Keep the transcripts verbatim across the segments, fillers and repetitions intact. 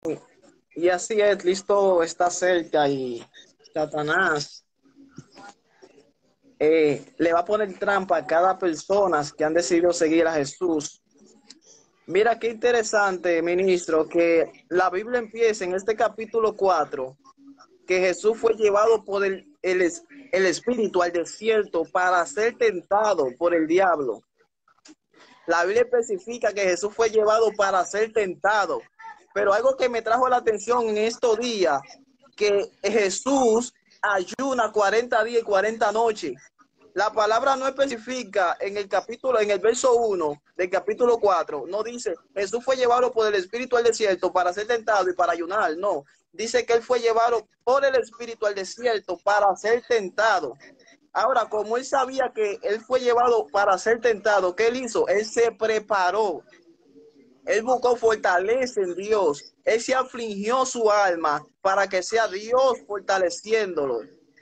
Y así es, listo está cerca y Satanás eh, le va a poner trampa a cada persona que han decidido seguir a Jesús. Mira qué interesante, ministro, que la Biblia empieza en este capítulo cuatro, que Jesús fue llevado por el, el, el Espíritu al desierto para ser tentado por el diablo. La Biblia especifica que Jesús fue llevado para ser tentado. Pero algo que me trajo la atención en estos días, que Jesús ayuna cuarenta días y cuarenta noches. La palabra no especifica en el capítulo, en el verso uno del capítulo cuatro, no dice Jesús fue llevado por el Espíritu al desierto para ser tentado y para ayunar, no. Dice que él fue llevado por el Espíritu al desierto para ser tentado. Ahora, como él sabía que él fue llevado para ser tentado, ¿qué él hizo? Él se preparó. Él buscó fortaleza en Dios. Él se afligió su alma para que sea Dios fortaleciéndolo.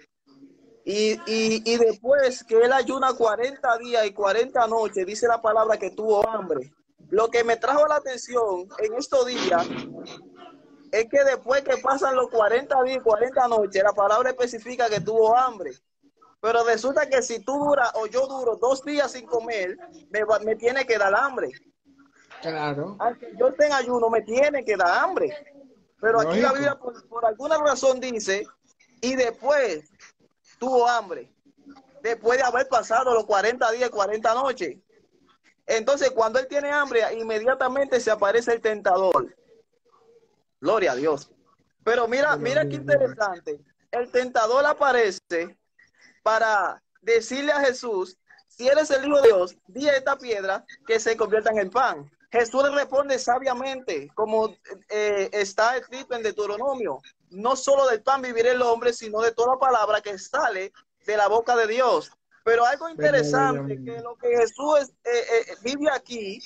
Y, y, y después que él ayuna cuarenta días y cuarenta noches, dice la palabra que tuvo hambre. Lo que me trajo la atención en estos días es que después que pasan los cuarenta días y cuarenta noches, la palabra especifica que tuvo hambre. Pero resulta que si tú duras o yo duro dos días sin comer, me, me tiene que dar hambre. Claro. Aunque yo esté en ayuno, me tiene que dar hambre. Pero aquí la Biblia, por, por alguna razón, dice, y después tuvo hambre, después de haber pasado los cuarenta días, cuarenta noches. Entonces, cuando él tiene hambre, inmediatamente se aparece el tentador. Gloria a Dios. Pero mira, mira qué interesante. El tentador aparece para decirle a Jesús, si eres el Hijo de Dios, di a esta piedra que se convierta en el pan. Jesús le responde sabiamente, como eh, está escrito en Deuteronomio, no solo del pan vivirá el hombre, sino de toda palabra que sale de la boca de Dios. Pero algo interesante, que lo que Jesús es, eh, eh, vive aquí,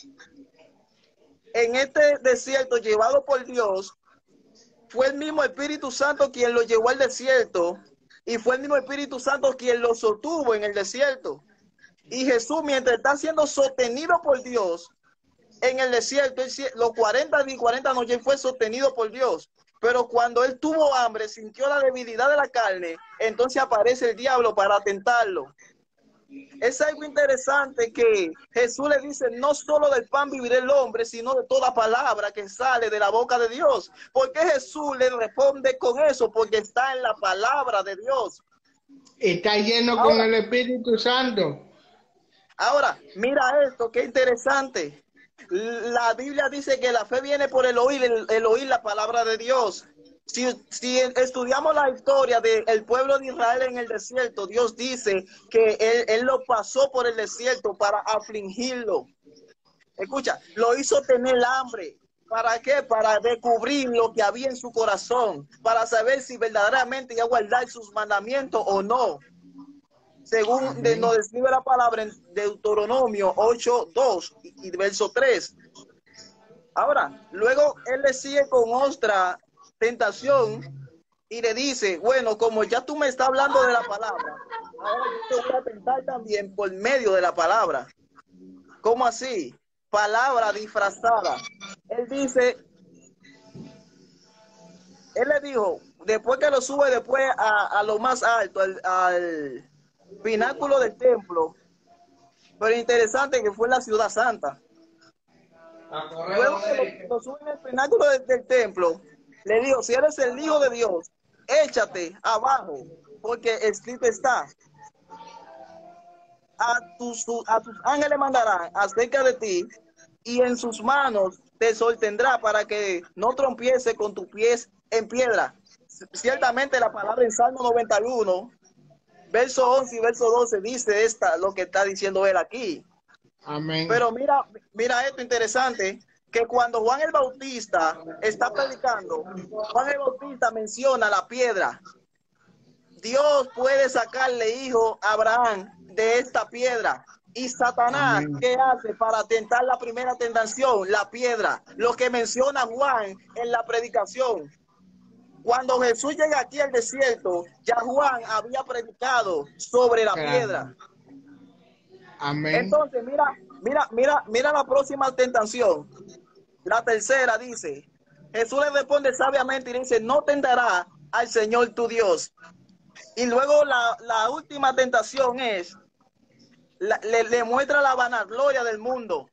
en este desierto llevado por Dios, fue el mismo Espíritu Santo quien lo llevó al desierto, y fue el mismo Espíritu Santo quien lo sostuvo en el desierto. Y Jesús, mientras está siendo sostenido por Dios en el desierto, los cuarenta y cuarenta noches fue sostenido por Dios. Pero cuando él tuvo hambre, sintió la debilidad de la carne, entonces aparece el diablo para tentarlo. Es algo interesante que Jesús le dice, no solo del pan vivirá el hombre, sino de toda palabra que sale de la boca de Dios. ¿Por qué Jesús le responde con eso? Porque está en la palabra de Dios. Está lleno ahora, con el Espíritu Santo. Ahora, mira esto, qué interesante. La Biblia dice que la fe viene por el oír, el, el oír la palabra de Dios. Si, si estudiamos la historia del pueblo de Israel en el desierto, Dios dice que él, él lo pasó por el desierto para afligirlo. Escucha, lo hizo tener hambre. ¿Para qué? Para descubrir lo que había en su corazón, para saber si verdaderamente iba a guardar sus mandamientos o no. Según de, nos describe la palabra en Deuteronomio ocho, dos y, y verso tres. Ahora, luego él le sigue con otra tentación y le dice, bueno, como ya tú me estás hablando de la palabra, ahora yo te voy a tentar también por medio de la palabra. ¿Cómo así? Palabra disfrazada. Él dice, él le dijo, después que lo sube después a, a lo más alto, al, al pináculo del templo, pero interesante que fue la ciudad santa. Luego que lo, lo suben al pináculo del, del templo, le dijo, si eres el Hijo de Dios, échate abajo, porque escrito está, a tus, a tus ángeles mandarán acerca de ti, y en sus manos te sostendrá para que no trompiece con tus pies en piedra. Ciertamente la palabra en Salmo noventa y uno, verso once y verso doce, dice esta, lo que está diciendo él aquí. Amén. Pero mira, mira esto interesante, que cuando Juan el Bautista está predicando, Juan el Bautista menciona la piedra. Dios puede sacarle hijo a Abraham de esta piedra. Y Satanás, Amén. ¿Qué hace para tentar la primera tentación? La piedra. Lo que menciona Juan en la predicación. Cuando Jesús llega aquí al desierto, ya Juan había predicado sobre la claro. piedra. Amén. Entonces, mira, mira, mira, mira la próxima tentación. La tercera dice, Jesús le responde sabiamente y dice, no tentarás al Señor tu Dios. Y luego la, la última tentación es, la, le, le muestra la vanagloria del mundo.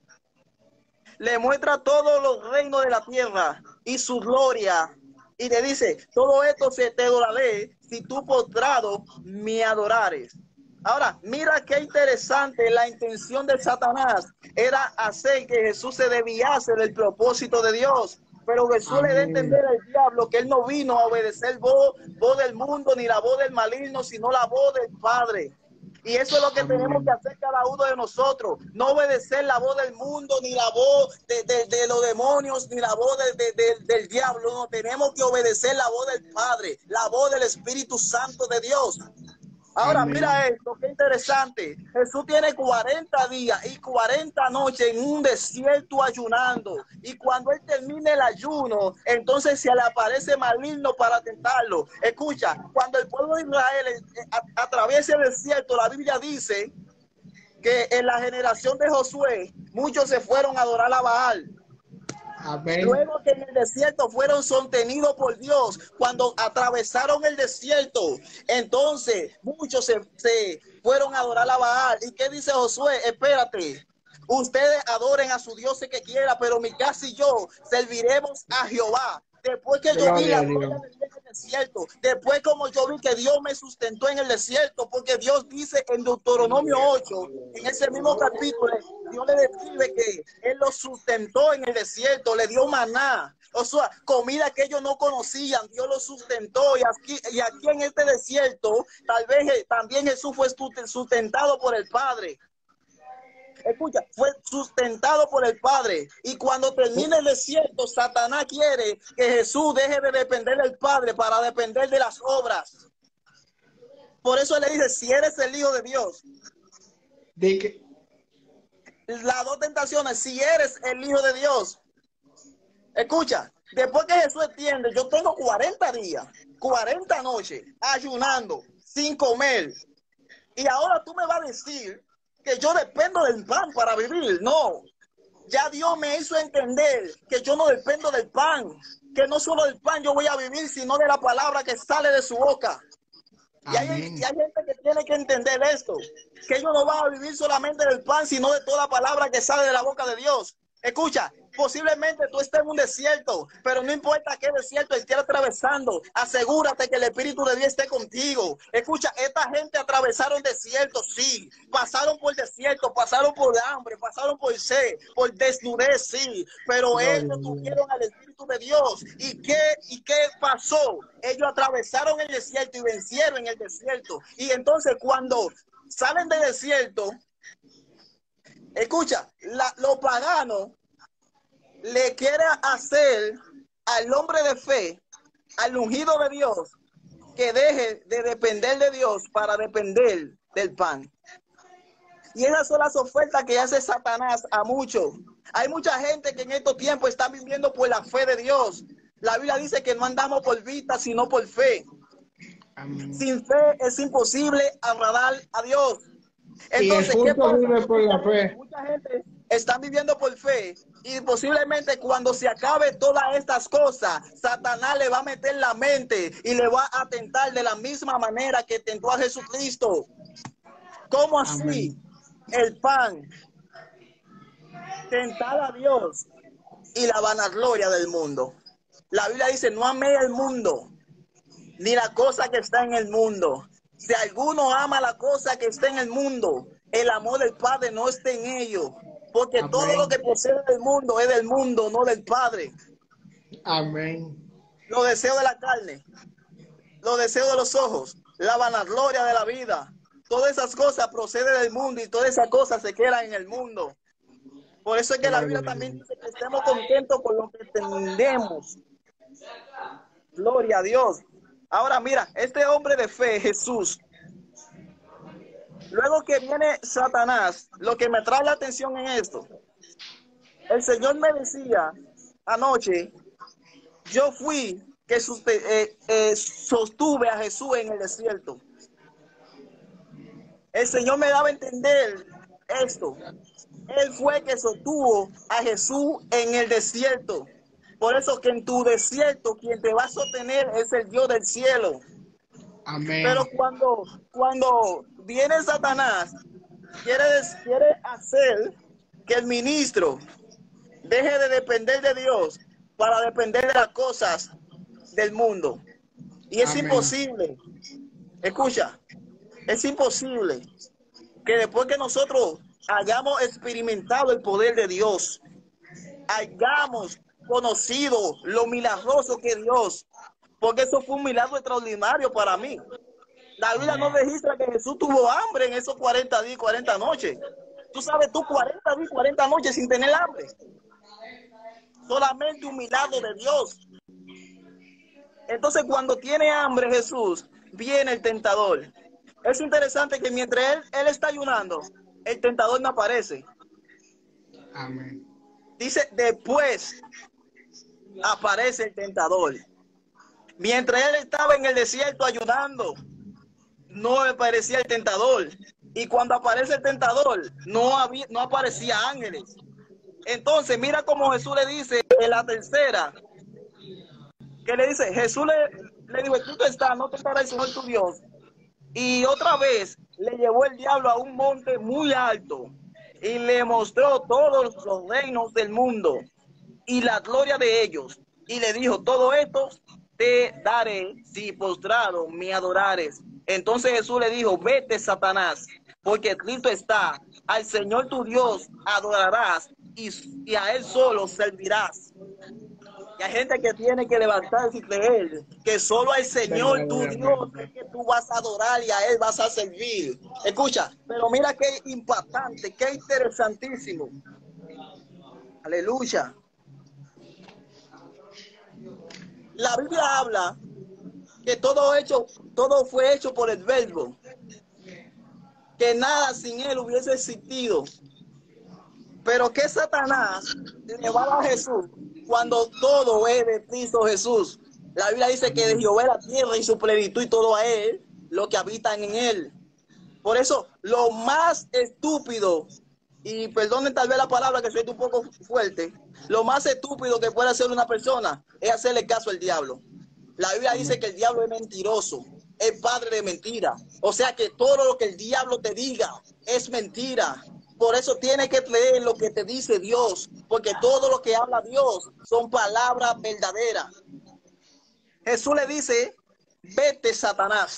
Le muestra todos los reinos de la tierra y su gloria. Y le dice, todo esto se te adoraré si tú postrado me adorares. Ahora, mira qué interesante, la intención de Satanás era hacer que Jesús se desviase del propósito de Dios. Pero Jesús le da a entender al diablo que él no vino a obedecer voz, voz del mundo ni la voz del maligno, sino la voz del Padre. Y eso es lo que Amén. Tenemos que hacer cada uno de nosotros. No obedecer la voz del mundo, ni la voz de, de, de los demonios, ni la voz de, de, de, del diablo. No, tenemos que obedecer la voz del Padre, la voz del Espíritu Santo de Dios. Ahora, Amén. Mira esto, qué interesante. Jesús tiene cuarenta días y cuarenta noches en un desierto ayunando. Y cuando él termine el ayuno, entonces se le aparece maligno para tentarlo. Escucha, cuando el pueblo de Israel atraviesa el desierto, la Biblia dice que en la generación de Josué, muchos se fueron a adorar a Baal. Amén. Luego que en el desierto fueron sostenidos por Dios, cuando atravesaron el desierto, entonces muchos se, se fueron a adorar a Baal. ¿Y qué dice Josué? Espérate, ustedes adoren a su Dios que quiera, pero mi casa y yo serviremos a Jehová. Después que yo vi la gloria de Dios en el desierto, después como yo vi que Dios me sustentó en el desierto, porque Dios dice en Deuteronomio ocho, en ese mismo capítulo, Dios le describe que Él los sustentó en el desierto, le dio maná, o sea, comida que ellos no conocían, Dios los sustentó, y aquí, y aquí en este desierto, tal vez también Jesús fue sustentado por el Padre. Escucha, fue sustentado por el Padre. Y cuando termine el desierto, Satanás quiere que Jesús deje de depender del Padre para depender de las obras. Por eso le dice, si eres el Hijo de Dios. ¿De qué? Las dos tentaciones, si eres el Hijo de Dios. Escucha, después que Jesús entiende, yo tengo cuarenta días, cuarenta noches, ayunando, sin comer. Y ahora tú me vas a decir que yo dependo del pan para vivir. No, ya Dios me hizo entender que yo no dependo del pan, que no solo del pan yo voy a vivir, sino de la palabra que sale de su boca. Y hay, y hay gente que tiene que entender esto, que ellos no van a vivir solamente del pan, sino de toda palabra que sale de la boca de Dios. Escucha, posiblemente tú estés en un desierto, pero no importa qué desierto estés atravesando, asegúrate que el Espíritu de Dios esté contigo. Escucha, esta gente atravesaron desiertos, sí, pasaron por desierto, pasaron por hambre, pasaron por sed, por desnudez, sí, pero no, ellos no, tuvieron al Espíritu de Dios. ¿Y qué, ¿Y qué pasó? Ellos atravesaron el desierto y vencieron en el desierto. Y entonces cuando salen del desierto, escucha, la, los paganos le quieren hacer al hombre de fe, al ungido de Dios, que deje de depender de Dios para depender del pan. Y esas son las ofertas que hace Satanás a muchos. Hay mucha gente que en estos tiempos está viviendo por la fe de Dios. La Biblia dice que no andamos por vista, sino por fe. Amén. Sin fe es imposible agradar a Dios. Entonces, ¿qué pasa? Vive por la fe. Mucha gente está viviendo por fe y posiblemente cuando se acabe todas estas cosas, Satanás le va a meter la mente y le va a tentar de la misma manera que tentó a Jesucristo. ¿Cómo así? Amén. El pan, tentar a Dios y la vanagloria del mundo. La Biblia dice, no amé el mundo, ni la cosa que está en el mundo. Si alguno ama la cosa que está en el mundo, el amor del Padre no está en ellos. Porque Amén. Todo lo que procede del mundo es del mundo, no del Padre. Amén. Los deseos de la carne, los deseos de los ojos, la vanagloria de la vida, todas esas cosas proceden del mundo y todas esas cosas se quedan en el mundo. Por eso es que la Biblia también dice que estemos contentos con lo que tenemos. Gloria a Dios. Ahora mira, este hombre de fe, Jesús, luego que viene Satanás, lo que me trae la atención en esto, el Señor me decía anoche, yo fui que eh, eh, sostuve a Jesús en el desierto. El Señor me daba a entender esto. Él fue que sostuvo a Jesús en el desierto. Por eso que en tu desierto quien te va a sostener es el Dios del cielo. Amén. Pero cuando, cuando viene Satanás, quiere, quiere hacer que el ministro deje de depender de Dios para depender de las cosas del mundo. Y es Amén. imposible, escucha, es imposible que después que nosotros hayamos experimentado el poder de Dios, hayamos conocido lo milagroso que Dios, porque eso fue un milagro extraordinario para mí. La Biblia no registra que Jesús tuvo hambre en esos cuarenta días y cuarenta noches. Tú sabes, tú cuarenta días y cuarenta noches sin tener hambre. Solamente un milagro de Dios. Entonces, cuando tiene hambre Jesús, viene el tentador. Es interesante que mientras él, él está ayunando, el tentador no aparece. Amén. Dice, después aparece el tentador. Mientras él estaba en el desierto ayunando, no aparecía el tentador. Y cuando aparece el tentador, no, había, no aparecía ángeles. Entonces, mira cómo Jesús le dice en la tercera, que le dice, Jesús le, le dijo, tú estás, no tentarás el Señor tu Dios. Y otra vez le llevó el diablo a un monte muy alto y le mostró todos los reinos del mundo y la gloria de ellos. Y le dijo, todo esto te daré si postrado me adorares. Entonces Jesús le dijo, vete, Satanás, porque Cristo está, al Señor tu Dios adorarás y, y a Él solo servirás. Y hay gente que tiene que levantarse y creer que solo al Señor tu Dios es que tú vas a adorar y a Él vas a servir. Escucha, pero mira qué impactante, qué interesantísimo. Aleluya. La Biblia habla que todo hecho, todo fue hecho por el Verbo, que nada sin Él hubiese existido. Pero que Satanás le va a dar a Jesús cuando todo es de Cristo Jesús. La Biblia dice que de Jehová la tierra y su plenitud y todo a Él, lo que habitan en Él. Por eso, lo más estúpido, y perdonen tal vez la palabra que soy un poco fuerte, lo más estúpido que puede hacer una persona es hacerle caso al diablo. La Biblia dice que el diablo es mentiroso, es padre de mentira. O sea que todo lo que el diablo te diga es mentira. Por eso tienes que creer lo que te dice Dios, porque todo lo que habla Dios son palabras verdaderas. Jesús le dice, vete, Satanás.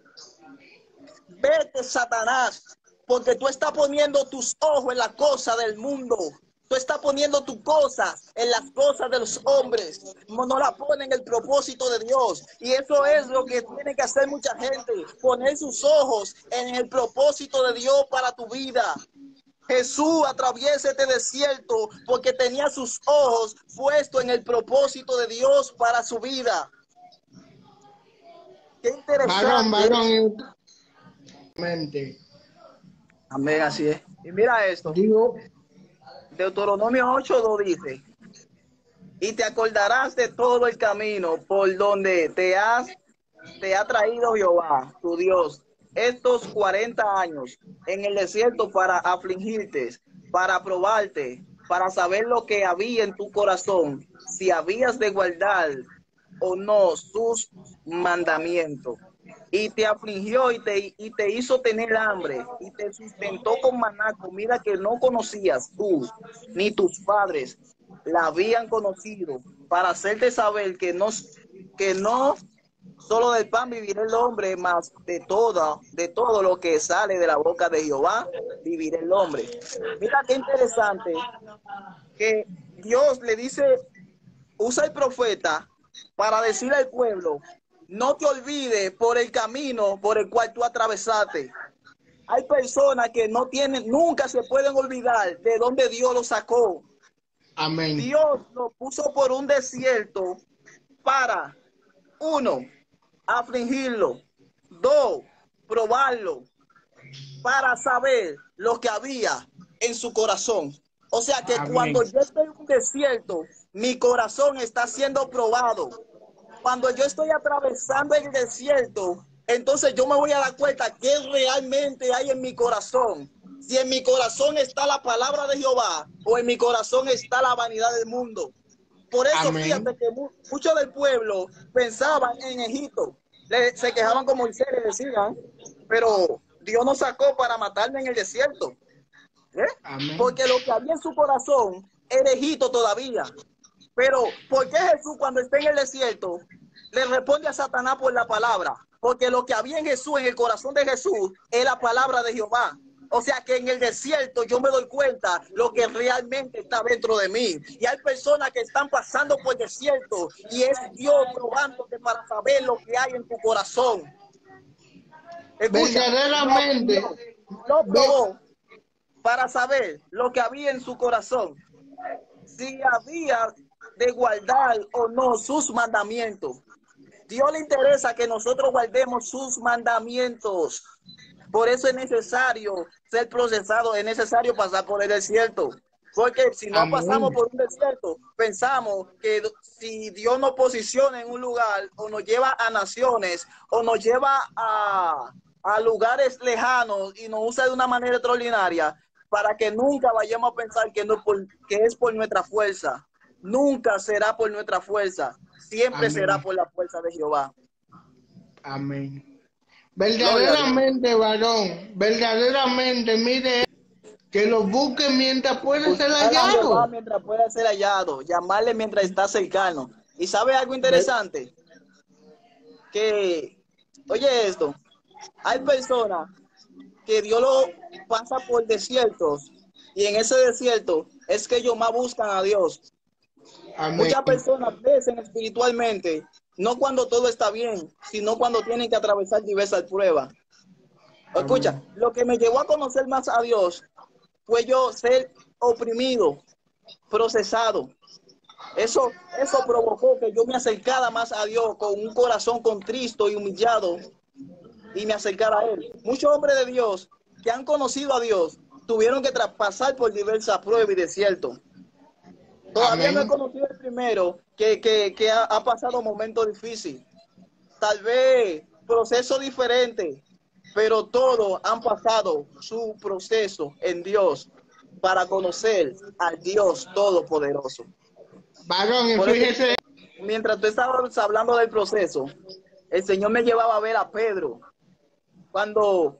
Vete, Satanás, porque tú estás poniendo tus ojos en las cosas del mundo. Tú estás poniendo tus cosas en las cosas de los hombres. No, no la ponen en el propósito de Dios. Y eso es lo que tiene que hacer mucha gente. Poner sus ojos en el propósito de Dios para tu vida. Jesús atraviesa este desierto porque tenía sus ojos puestos en el propósito de Dios para su vida. Qué interesante. Varón, varón. Amén, así es. Y mira esto. Digo, Deuteronomio ocho dos dice, y te acordarás de todo el camino por donde te has te ha traído Jehová, tu Dios, estos cuarenta años en el desierto para afligirte, para probarte, para saber lo que había en tu corazón, si habías de guardar o no sus mandamientos. Y te afligió y te, y te hizo tener hambre, y te sustentó con maná, comida que no conocías tú, ni tus padres la habían conocido, para hacerte saber que no, que no solo del pan vivirá el hombre, mas de todo, de todo lo que sale de la boca de Jehová, vivirá el hombre. Mira qué interesante que Dios le dice, usa el profeta para decirle al pueblo, no te olvides por el camino por el cual tú atravesaste. Hay personas que no tienen, nunca se pueden olvidar de dónde Dios los sacó. amén. Dios lo puso por un desierto para, uno, afligirlo, dos, probarlo, para saber lo que había en su corazón. O sea que Amén. cuando yo estoy en un desierto, mi corazón está siendo probado. Cuando yo estoy atravesando el desierto, entonces yo me voy a dar cuenta qué realmente hay en mi corazón. Si en mi corazón está la palabra de Jehová o en mi corazón está la vanidad del mundo. Por eso, Amén. fíjate que mu muchos del pueblo pensaban en Egipto. Le, se quejaban con Moisés, le decían, pero Dios nos sacó para matarme en el desierto. ¿Eh? Porque lo que había en su corazón era Egipto todavía. Pero, ¿por qué Jesús cuando está en el desierto le responde a Satanás por la palabra? Porque lo que había en Jesús, en el corazón de Jesús, es la palabra de Jehová. O sea que en el desierto yo me doy cuenta lo que realmente está dentro de mí. Y hay personas que están pasando por desierto y es Dios probándote para saber lo que hay en tu corazón. Escucha, verdaderamente lo probó para saber lo que había en su corazón. Si había de guardar o no sus mandamientos. Dios le interesa que nosotros guardemos sus mandamientos. Por eso es necesario ser procesado, es necesario pasar por el desierto. Porque si no Amén. pasamos por un desierto, pensamos que si Dios nos posiciona en un lugar o nos lleva a naciones o nos lleva a, a lugares lejanos y nos usa de una manera extraordinaria, para que nunca vayamos a pensar que, no por, que es por nuestra fuerza. Nunca será por nuestra fuerza. Siempre Amén. será por la fuerza de Jehová. Amén. Verdaderamente, varón, verdaderamente, mire, que lo busque mientras puede ser hallado. Mientras pueda ser hallado, llamarle mientras está cercano. ¿Y sabe algo interesante? Que, oye esto, hay personas que Dios lo pasa por desiertos y en ese desierto es que ellos más buscan a Dios. Amén. Muchas personas crecen espiritualmente no cuando todo está bien, sino cuando tienen que atravesar diversas pruebas. Escucha, Amén. Lo que me llevó a conocer más a Dios fue yo ser oprimido, procesado. Eso, eso provocó que yo me acercara más a Dios con un corazón contristo y humillado y me acercara a Él. Muchos hombres de Dios que han conocido a Dios tuvieron que pasar por diversas pruebas y desiertos. Todavía Amén. No he conocido el primero que, que, que ha, ha pasado momentos difíciles. Tal vez proceso diferente, pero todos han pasado su proceso en Dios para conocer al Dios Todopoderoso. Varón, fíjese. Mientras tú estabas hablando del proceso, el Señor me llevaba a ver a Pedro. Cuando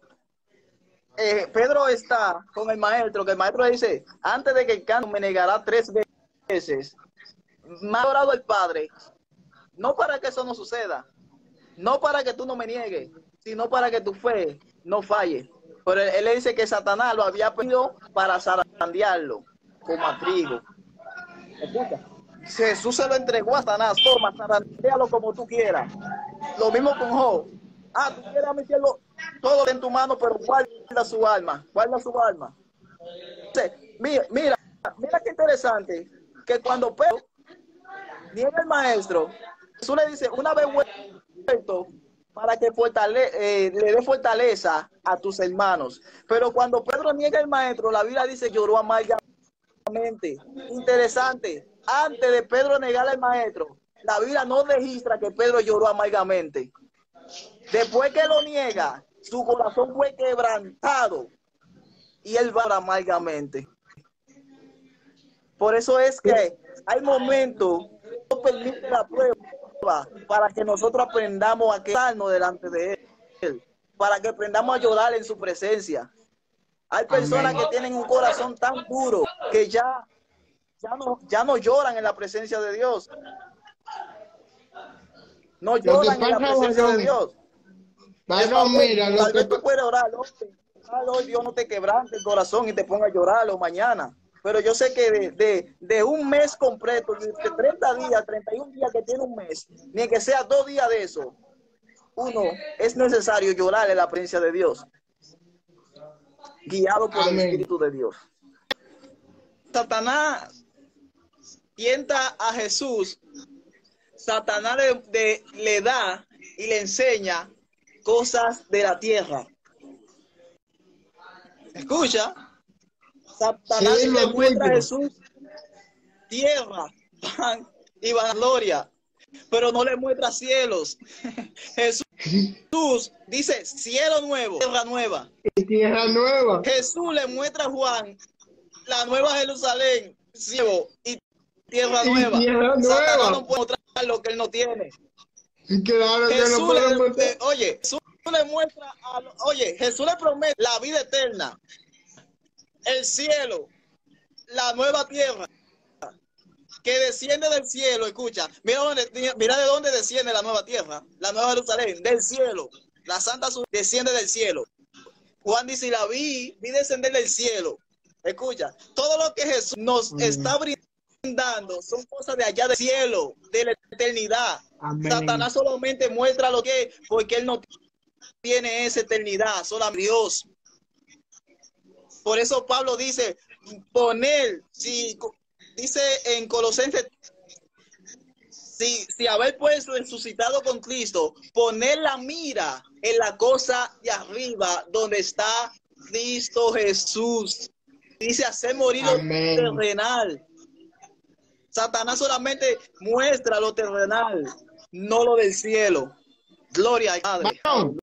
eh, Pedro está con el maestro, que el maestro le dice, antes de que el canto me negará tres veces. veces me ha orado el Padre, no para que eso no suceda, no para que tú no me niegues, sino para que tu fe no falle. Pero él, él le dice que Satanás lo había pedido para zarandearlo como a trigo. Escucha, Jesús se lo entregó a Satanás, toma, zarandealo como tú quieras. Lo mismo con Job. Ah, tú quieres meterlo todo en tu mano, pero guarda su alma, guarda su alma. Entonces, mira, mira, mira qué interesante, que cuando Pedro niega el maestro, Jesús le dice, una vez vuelto, para que fortale eh, le dé fortaleza a tus hermanos. Pero cuando Pedro niega el maestro, la Biblia dice, lloró amargamente. Interesante, antes de Pedro negar al maestro, la Biblia no registra que Pedro lloró amargamente. Después que lo niega, su corazón fue quebrantado y él va amargamente. Por eso es que hay momentos que no permite la prueba para que nosotros aprendamos a quedarnos delante de Él, para que aprendamos a llorar en su presencia. Hay personas Amén. Que tienen un corazón tan duro que ya, ya, no, ya no lloran en la presencia de Dios. No lloran en la presencia de Dios. Varón, mira, lo tal que vez tú puedes orar, hoy Dios no te quebrante el corazón y te ponga a llorarlo mañana. Pero yo sé que de, de, de un mes completo, de treinta días, treinta y un días que tiene un mes, ni que sea dos días de eso, uno es necesario llorar en la presencia de Dios, guiado por Amén. El Espíritu de Dios. Satanás tienta a Jesús, Satanás le, de, le da y le enseña cosas de la tierra. Escucha. Satanás sí, le muestra a Jesús tierra, pan y vanagloria, pero no le muestra cielos. Jesús dice cielo nuevo, tierra nueva. Y tierra nueva. Jesús le muestra a Juan la nueva Jerusalén, cielo y tierra nueva. Tierra Satanás nueva. no puede mostrar lo que él no tiene. Claro que Jesús no puede le, mostrar. le- oye, Jesús le muestra, a, lo- oye, Jesús le promete la vida eterna, el cielo, la nueva tierra que desciende del cielo. Escucha, mira, dónde, mira de dónde desciende la nueva tierra, la nueva Jerusalén, del cielo. La santa desciende del cielo. Juan dice, la vi, vi descender del cielo. Escucha, todo lo que Jesús nos Amén. está brindando son cosas de allá del cielo, de la eternidad. Amén. Satanás solamente muestra lo que es porque él no tiene esa eternidad, solamente Dios. Por eso Pablo dice, poner, si dice en Colosenses, si, si haber pues resucitado con Cristo, poner la mira en la cosa de arriba, donde está Cristo Jesús. Dice, hacer morir lo terrenal. Satanás solamente muestra lo terrenal, no lo del cielo. Gloria al Padre.